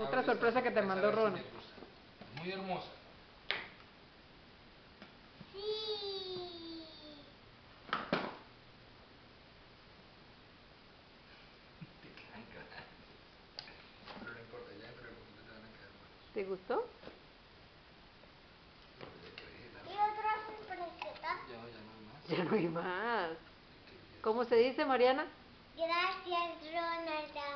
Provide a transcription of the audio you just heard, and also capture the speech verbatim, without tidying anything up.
Otra Abre sorpresa esta que te sorpresa, mandó a ver si Rono. te gusta. Muy hermosa. Sí. Te quedan grandes. Pero no importa, ya dentro de poquito te van a quedar buenos. ¿Te gustó? ¿Y otra sorpresita? Ya, ya no hay más. Ya no hay más. ¿Cómo se dice, Mariana? Gracias, Ronald.